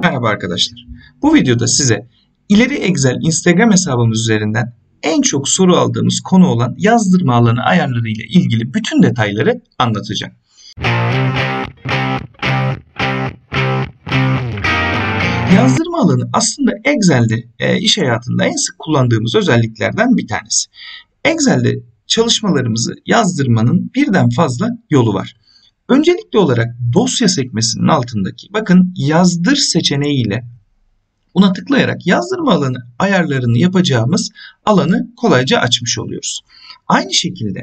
Merhaba arkadaşlar. Bu videoda size ileri Excel Instagram hesabımız üzerinden en çok soru aldığımız konu olan yazdırma alanı ayarları ile ilgili bütün detayları anlatacağım. Yazdırma alanı aslında Excel'de iş hayatında en sık kullandığımız özelliklerden bir tanesi. Excel'de çalışmalarımızı yazdırmanın birden fazla yolu var. Öncelikli olarak dosya sekmesinin altındaki bakın yazdır seçeneğiyle buna tıklayarak yazdırma alanı ayarlarını yapacağımız alanı kolayca açmış oluyoruz. Aynı şekilde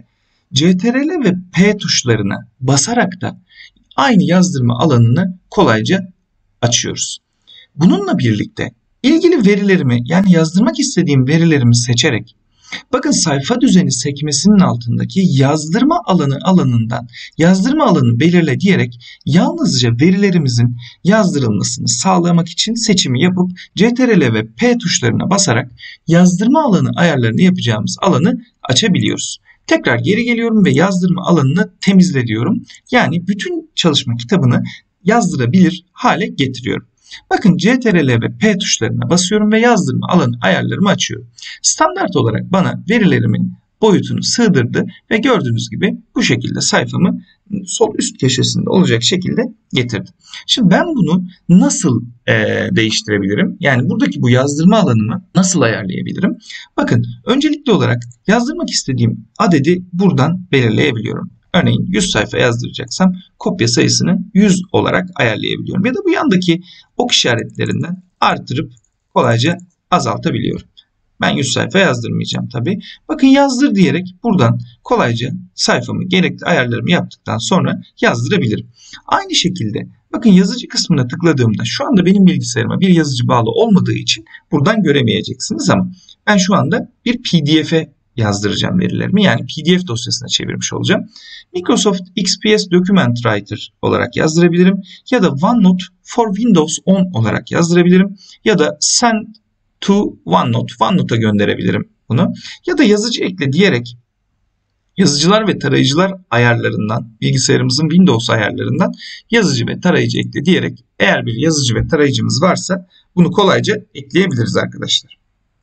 CTRL ve P tuşlarına basarak da aynı yazdırma alanını kolayca açıyoruz. Bununla birlikte ilgili verilerimi yani yazdırmak istediğim verilerimi seçerek bakın sayfa düzeni sekmesinin altındaki yazdırma alanı alanından yazdırma alanı belirle diyerek yalnızca verilerimizin yazdırılmasını sağlamak için seçimi yapıp CTRL ve P tuşlarına basarak yazdırma alanı ayarlarını yapacağımız alanı açabiliyoruz. Tekrar geri geliyorum ve yazdırma alanını temizle diyorum. Yani bütün çalışma kitabını yazdırabilir hale getiriyorum. Bakın CTRL ve P tuşlarına basıyorum ve yazdırma alanı ayarlarımı açıyorum. Standart olarak bana verilerimin boyutunu sığdırdı ve gördüğünüz gibi bu şekilde sayfamı sol üst köşesinde olacak şekilde getirdi. Şimdi ben bunu nasıl değiştirebilirim? Yani buradaki bu yazdırma alanımı nasıl ayarlayabilirim? Bakın öncelikli olarak yazdırmak istediğim adedi buradan belirleyebiliyorum. Örneğin 100 sayfa yazdıracaksam kopya sayısını 100 olarak ayarlayabiliyorum. Ya da bu yandaki ok işaretlerinden artırıp kolayca azaltabiliyorum. Ben 100 sayfa yazdırmayacağım tabii. Bakın yazdır diyerek buradan kolayca sayfamı gerekli ayarlarımı yaptıktan sonra yazdırabilirim. Aynı şekilde bakın yazıcı kısmına tıkladığımda şu anda benim bilgisayarıma bir yazıcı bağlı olmadığı için buradan göremeyeceksiniz ama ben şu anda bir PDF'e yazdıracağım verilerimi. Yani PDF dosyasına çevirmiş olacağım. Microsoft XPS Document Writer olarak yazdırabilirim. Ya da OneNote for Windows 10 olarak yazdırabilirim. Ya da Send to OneNote. OneNote'a gönderebilirim bunu. Ya da yazıcı ekle diyerek yazıcılar ve tarayıcılar ayarlarından, bilgisayarımızın Windows ayarlarından yazıcı ve tarayıcı ekle diyerek eğer bir yazıcı ve tarayıcımız varsa bunu kolayca ekleyebiliriz arkadaşlar.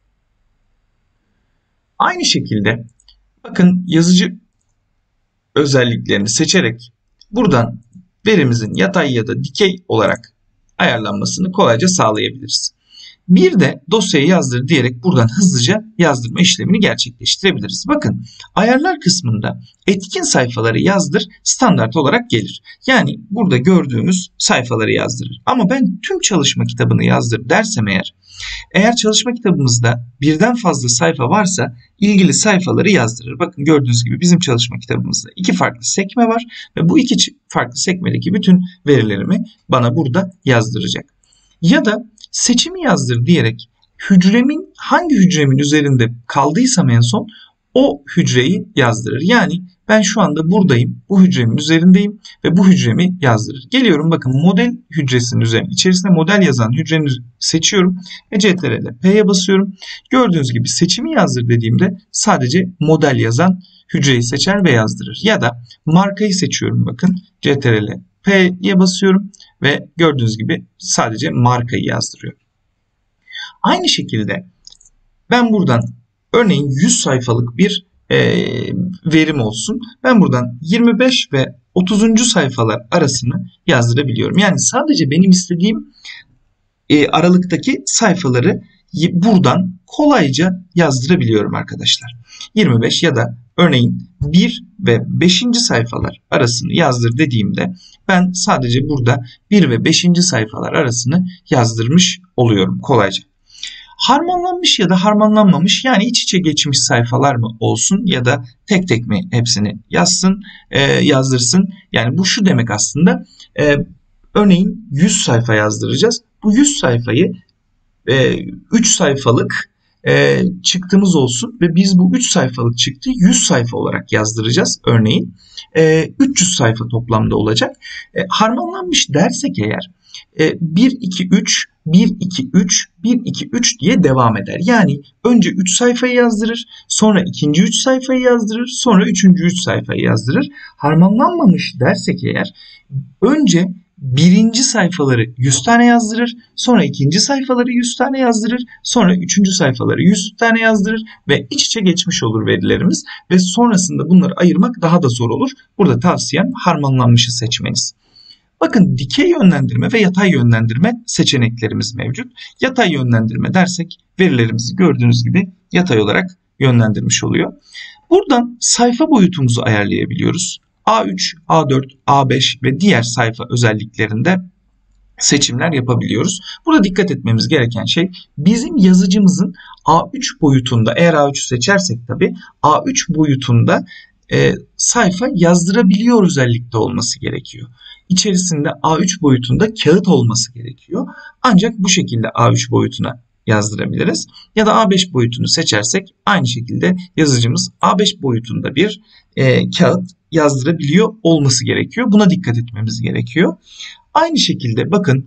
Aynı şekilde bakın yazıcı özelliklerini seçerek buradan verimizin yatay ya da dikey olarak ayarlanmasını kolayca sağlayabiliriz. Bir de dosyayı yazdır diyerek buradan hızlıca yazdırma işlemini gerçekleştirebiliriz. Bakın ayarlar kısmında etkin sayfaları yazdır standart olarak gelir. Yani burada gördüğümüz sayfaları yazdırır. Ama ben tüm çalışma kitabını yazdır dersem eğer çalışma kitabımızda birden fazla sayfa varsa ilgili sayfaları yazdırır. Bakın gördüğünüz gibi bizim çalışma kitabımızda iki farklı sekme var ve bu iki farklı sekmedeki bütün verilerimi bana burada yazdıracak. Ya da seçimi yazdır diyerek hangi hücremin üzerinde kaldıysam en son o hücreyi yazdırır. Yani ben şu anda buradayım, bu hücremin üzerindeyim ve bu hücremi yazdırır. Geliyorum bakın model hücresinin üzerine içerisinde model yazan hücreni seçiyorum ve CTRL P'ye basıyorum. Gördüğünüz gibi seçimi yazdır dediğimde sadece model yazan hücreyi seçer ve yazdırır. Ya da markayı seçiyorum bakın CTRL P'ye basıyorum ve gördüğünüz gibi sadece markayı yazdırıyor. Aynı şekilde ben buradan örneğin 100 sayfalık bir verim olsun. Ben buradan 25 ve 30. sayfalar arasını yazdırabiliyorum. Yani sadece benim istediğim aralıktaki sayfaları buradan kolayca yazdırabiliyorum arkadaşlar. 25 ya da örneğin 1 ve 5. sayfalar arasını yazdır dediğimde ben sadece burada 1 ve 5. sayfalar arasını yazdırmış oluyorum kolayca. Harmanlanmış ya da harmanlanmamış yani iç içe geçmiş sayfalar mı olsun ya da tek tek mi hepsini yazdırsın. Yani bu şu demek aslında örneğin 100 sayfa yazdıracağız. Bu 100 sayfayı 3 sayfalık çıktımız olsun ve biz bu 3 sayfalık çıktı 100 sayfa olarak yazdıracağız örneğin. 300 sayfa toplamda olacak. Harmanlanmış dersek eğer 1, 2, 3, 1, 2, 3, 1, 2, 3 diye devam eder. Yani önce 3 sayfayı yazdırır, sonra ikinci 3 sayfayı yazdırır, sonra üçüncü 3 sayfayı yazdırır. Harmanlanmamış dersek eğer önce birinci sayfaları 100 tane yazdırır, sonra ikinci sayfaları 100 tane yazdırır, sonra üçüncü sayfaları 100 tane yazdırır ve iç içe geçmiş olur verilerimiz ve sonrasında bunları ayırmak daha da zor olur. Burada tavsiyem harmanlanmışı seçmeniz. Bakın dikey yönlendirme ve yatay yönlendirme seçeneklerimiz mevcut. Yatay yönlendirme dersek verilerimizi gördüğünüz gibi yatay olarak yönlendirmiş oluyor. Buradan sayfa boyutumuzu ayarlayabiliyoruz. A3, A4, A5 ve diğer sayfa özelliklerinde seçimler yapabiliyoruz. Burada dikkat etmemiz gereken şey bizim yazıcımızın A3 boyutunda, eğer A3 seçersek tabii A3 boyutunda sayfa yazdırabiliyor özellikte olması gerekiyor. İçerisinde A3 boyutunda kağıt olması gerekiyor. Ancak bu şekilde A3 boyutuna yazdırabiliriz. Ya da A5 boyutunu seçersek aynı şekilde yazıcımız A5 boyutunda bir kağıt yazdırabiliyor olması gerekiyor. Buna dikkat etmemiz gerekiyor. Aynı şekilde bakın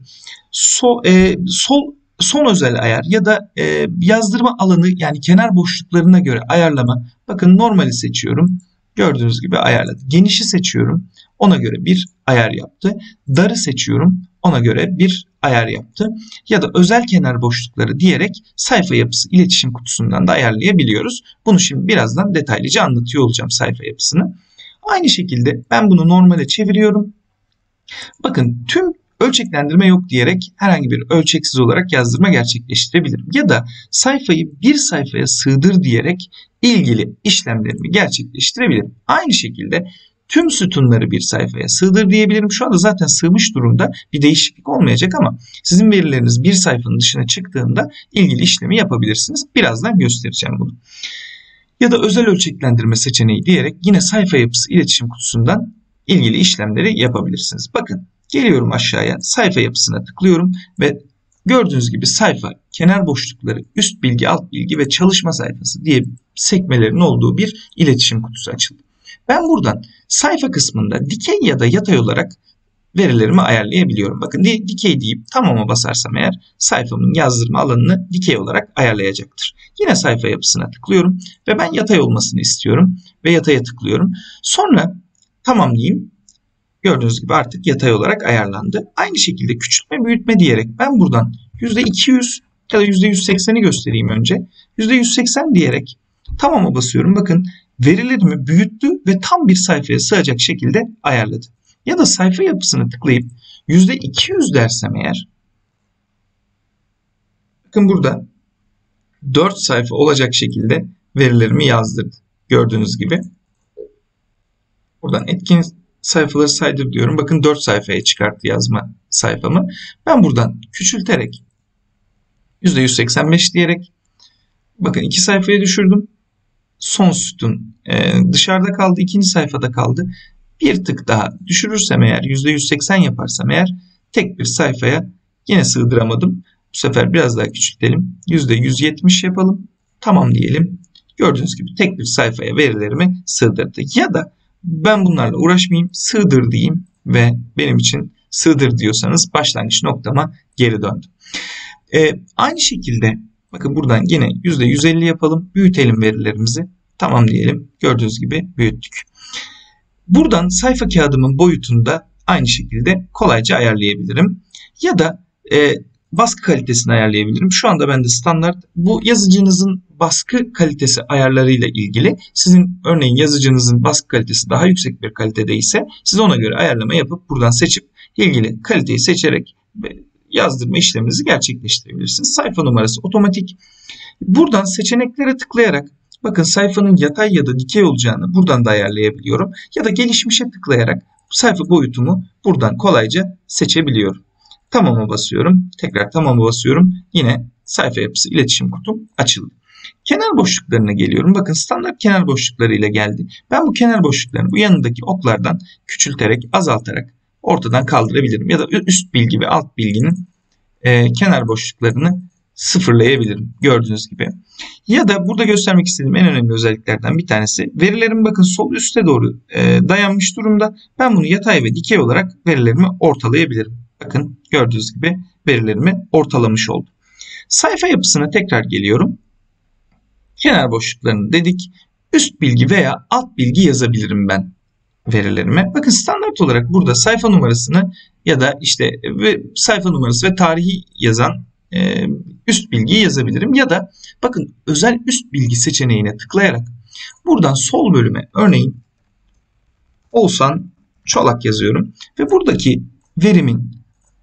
son özel ayar ya da yazdırma alanı yani kenar boşluklarına göre ayarlama. Bakın normali seçiyorum. Gördüğünüz gibi ayarladı. Genişi seçiyorum. Ona göre bir ayar yaptı. Darı seçiyorum. Ona göre bir ayar yaptı. Ya da özel kenar boşlukları diyerek sayfa yapısı iletişim kutusundan da ayarlayabiliyoruz. Bunu şimdi birazdan detaylıca anlatıyor olacağım sayfa yapısını. Aynı şekilde ben bunu normale çeviriyorum. Bakın tüm ölçeklendirme yok diyerek herhangi bir ölçeksiz olarak yazdırma gerçekleştirebilirim. Ya da sayfayı bir sayfaya sığdır diyerek ilgili işlemlerimi gerçekleştirebilirim. Aynı şekilde tüm sütunları bir sayfaya sığdır diyebilirim. Şu anda zaten sığmış durumda, bir değişiklik olmayacak ama sizin verileriniz bir sayfanın dışına çıktığında ilgili işlemi yapabilirsiniz. Birazdan göstereceğim bunu. Ya da özel ölçeklendirme seçeneği diyerek yine sayfa yapısı iletişim kutusundan ilgili işlemleri yapabilirsiniz. Bakın geliyorum aşağıya, sayfa yapısına tıklıyorum ve gördüğünüz gibi sayfa, kenar boşlukları, üst bilgi, alt bilgi ve çalışma sayfası diye sekmelerin olduğu bir iletişim kutusu açıldı. Ben buradan sayfa kısmında dikey ya da yatay olarak verilerimi ayarlayabiliyorum. Bakın dikey deyip tamama basarsam eğer sayfamın yazdırma alanını dikey olarak ayarlayacaktır. Yine sayfa yapısına tıklıyorum ve ben yatay olmasını istiyorum ve yataya tıklıyorum. Sonra tamam diyeyim. Gördüğünüz gibi artık yatay olarak ayarlandı. Aynı şekilde küçültme büyütme diyerek ben buradan %200 ya da %180'i göstereyim önce. %180 diyerek tamama basıyorum. Bakın verilerimi büyüttü ve tam bir sayfaya sığacak şekilde ayarladı. Ya da sayfa yapısını tıklayıp %200 dersem eğer, bakın burada 4 sayfa olacak şekilde verilerimi yazdırdı. Gördüğünüz gibi. Buradan etkin sayfaları saydır diyorum. Bakın 4 sayfaya çıkarttı yazma sayfamı. Ben buradan küçülterek %185 diyerek bakın 2 sayfaya düşürdüm. Son sütun dışarıda kaldı. İkinci sayfada kaldı. Bir tık daha düşürürsem eğer %180 yaparsam eğer tek bir sayfaya yine sığdıramadım. Bu sefer biraz daha küçültelim. %170 yapalım. Tamam diyelim. Gördüğünüz gibi tek bir sayfaya verilerimi sığdırdı. Ya da ben bunlarla uğraşmayayım, sığdır diyeyim ve benim için sığdır diyorsanız başlangıç noktama geri döndüm. Aynı şekilde bakın buradan yine %150 yapalım. Büyütelim verilerimizi. Tamam diyelim. Gördüğünüz gibi büyüttük. Buradan sayfa kağıdımın boyutunu da aynı şekilde kolayca ayarlayabilirim. Ya da baskı kalitesini ayarlayabilirim. Şu anda bende standart. Bu yazıcınızın baskı kalitesi ayarlarıyla ilgili. Sizin örneğin yazıcınızın baskı kalitesi daha yüksek bir kalitede ise siz ona göre ayarlama yapıp buradan seçip ilgili kaliteyi seçerek yazdırma işleminizi gerçekleştirebilirsiniz. Sayfa numarası otomatik. Buradan seçeneklere tıklayarak bakın sayfanın yatay ya da dikey olacağını buradan da ayarlayabiliyorum. Ya da gelişmişe tıklayarak sayfa boyutumu buradan kolayca seçebiliyorum. Tamam'a basıyorum. Tekrar tamam'a basıyorum. Yine sayfa yapısı iletişim kutum açıldı. Kenar boşluklarına geliyorum. Bakın standart kenar boşlukları ile geldi. Ben bu kenar boşluklarını bu yanındaki oklardan küçülterek, azaltarak ortadan kaldırabilirim. Ya da üst bilgi ve alt bilginin kenar boşluklarını sıfırlayabilirim. Gördüğünüz gibi. Ya da burada göstermek istediğim en önemli özelliklerden bir tanesi. Verilerim bakın sol üste doğru dayanmış durumda. Ben bunu yatay ve dikey olarak verilerimi ortalayabilirim. Bakın gördüğünüz gibi verilerimi ortalamış oldum. Sayfa yapısına tekrar geliyorum. Kenar boşluklarını dedik. Üst bilgi veya alt bilgi yazabilirim ben. verilerime. Bakın standart olarak burada sayfa numarasını ya da işte sayfa numarası ve tarihi yazan üst bilgiyi yazabilirim. Ya da bakın özel üst bilgi seçeneğine tıklayarak buradan sol bölüme örneğin Oğuzhan Çolak yazıyorum ve buradaki verimin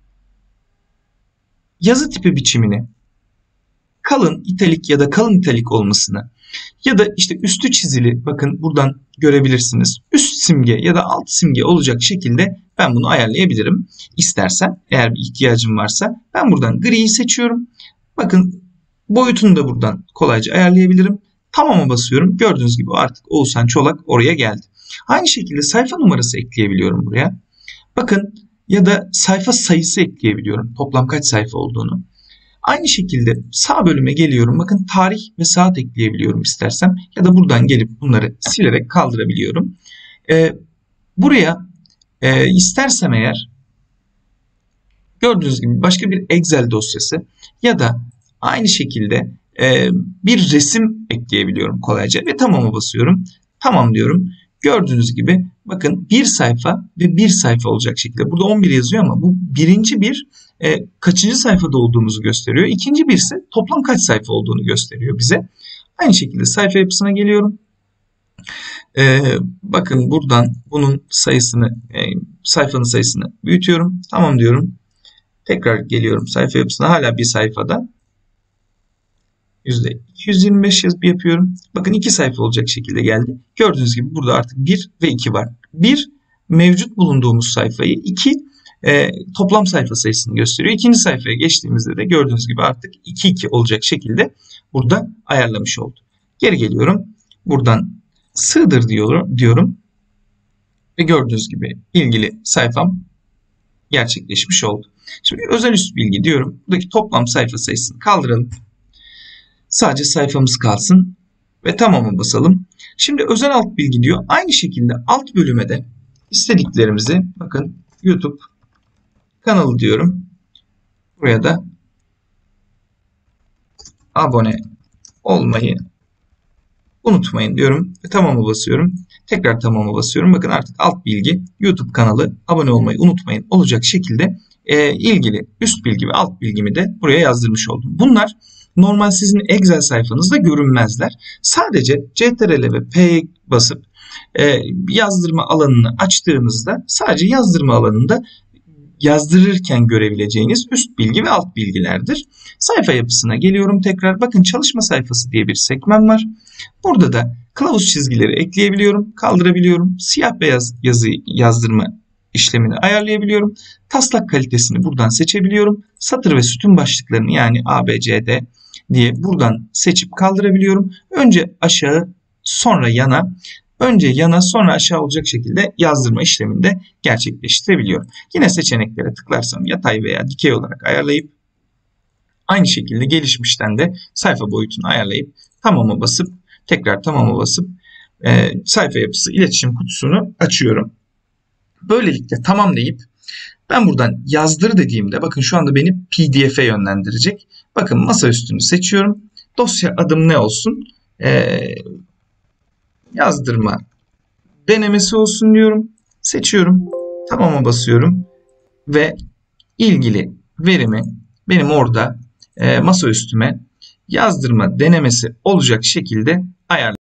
yazı tipi biçimini kalın italik ya da kalın italik olmasını ya da işte üstü çizili, bakın buradan görebilirsiniz, üst simge ya da alt simge olacak şekilde ben bunu ayarlayabilirim. İstersem, eğer bir ihtiyacım varsa ben buradan griyi seçiyorum. Bakın boyutunu da buradan kolayca ayarlayabilirim. Tamam'a basıyorum. Gördüğünüz gibi artık Oğuzhan Çolak oraya geldi. Aynı şekilde sayfa numarası ekleyebiliyorum buraya. Bakın, ya da sayfa sayısı ekleyebiliyorum. Toplam kaç sayfa olduğunu. Aynı şekilde sağ bölüme geliyorum. Bakın tarih ve saat ekleyebiliyorum istersem. Ya da buradan gelip bunları silerek kaldırabiliyorum. Buraya istersem eğer gördüğünüz gibi başka bir Excel dosyası ya da aynı şekilde bir resim ekleyebiliyorum kolayca ve tamam'a basıyorum. Tamam diyorum. Gördüğünüz gibi bakın bir sayfa ve bir sayfa olacak şekilde. Burada 11 yazıyor ama bu birinci bir kaçıncı sayfada olduğumuzu gösteriyor. İkinci bir ise toplam kaç sayfa olduğunu gösteriyor bize. Aynı şekilde sayfa yapısına geliyorum. Bakın buradan bunun sayısını, sayfanın sayısını büyütüyorum. Tamam diyorum. Tekrar geliyorum sayfa yapısına, hala bir sayfada. %225 yapıyorum. Bakın 2 sayfa olacak şekilde geldi. Gördüğünüz gibi burada artık 1 ve 2 var. 1 mevcut bulunduğumuz sayfayı, 2 toplam sayfa sayısını gösteriyor. İkinci sayfaya geçtiğimizde de gördüğünüz gibi artık 2-2 olacak şekilde burada ayarlamış oldu. Geri geliyorum. Buradan sığdır diyorum. Ve gördüğünüz gibi ilgili sayfam gerçekleşmiş oldu. Şimdi özel üst bilgi diyorum. Buradaki toplam sayfa sayısını kaldıralım. Sadece sayfamız kalsın ve tamam'a basalım. Şimdi özel alt bilgi diyor. Aynı şekilde alt bölüme de istediklerimizi, bakın YouTube kanalı diyorum. Buraya da abone olmayı unutmayın diyorum ve tamam'a basıyorum. Tekrar tamam'a basıyorum. Bakın artık alt bilgi, YouTube kanalı, abone olmayı unutmayın olacak şekilde ilgili üst bilgi ve alt bilgimi de buraya yazdırmış oldum. Bunlar normal sizin Excel sayfanızda görünmezler. Sadece CTRL ve P'ye basıp yazdırma alanını açtığınızda sadece yazdırma alanında yazdırırken görebileceğiniz üst bilgi ve alt bilgilerdir. Sayfa yapısına geliyorum tekrar. Bakın çalışma sayfası diye bir sekmem var. Burada da kılavuz çizgileri ekleyebiliyorum, kaldırabiliyorum. Siyah beyaz yazı yazdırma işlemini ayarlayabiliyorum. Taslak kalitesini buradan seçebiliyorum. Satır ve sütun başlıklarını, yani A, B, C, D diye buradan seçip kaldırabiliyorum. Önce aşağı, sonra yana, önce yana sonra aşağı olacak şekilde yazdırma işlemini de gerçekleştirebiliyorum. Yine seçeneklere tıklarsam yatay veya dikey olarak ayarlayıp aynı şekilde gelişmişten de sayfa boyutunu ayarlayıp tamam'a basıp tekrar tamam'a basıp sayfa yapısı iletişim kutusunu açıyorum. Böylelikle tamam deyip ben buradan yazdır dediğimde bakın şu anda beni PDF'e yönlendirecek. Bakın masaüstünü seçiyorum. Dosya adım ne olsun? Yazdırma denemesi olsun diyorum. Seçiyorum. Tamam'a basıyorum. Ve ilgili verimi benim orada masaüstüme yazdırma denemesi olacak şekilde ayarlıyorum.